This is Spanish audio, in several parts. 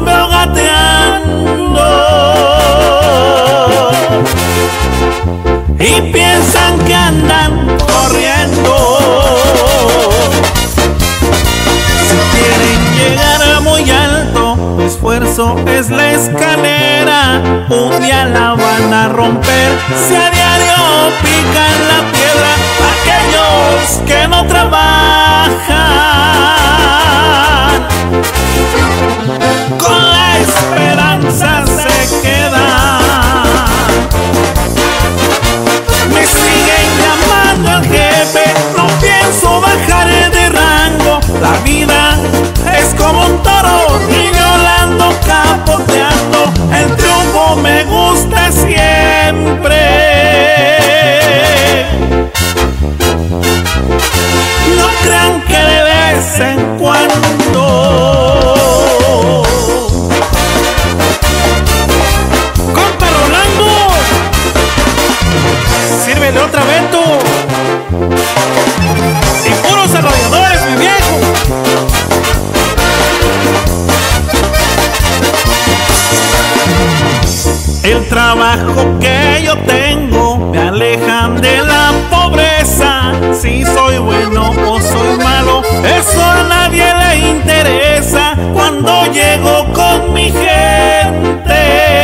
veo gateando y piensan que andan corriendo. Si quieren llegar muy alto, tu esfuerzo es la escalera. Un día la van a romper si a diario pican la piedra. Aquellos que no trabajan, con la esperanza se quedan. Me siguen llamando al jefe, no pienso bajar de rango. La vida es como un toro, y violando, capoteando. El triunfo me gusta siempre. No crean que de vez en cuando ¡compa Rolando! ¡Sírvele otra vez tú! ¡Y puros arrolladores, mi viejo! El trabajo que yo tengo me alejan de la pobreza. Si soy bueno o soy malo, eso a nadie le interesa. Cuando llego con mi gente,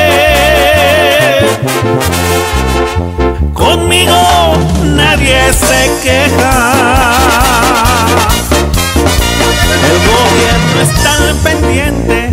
conmigo nadie se queja. El gobierno está al pendiente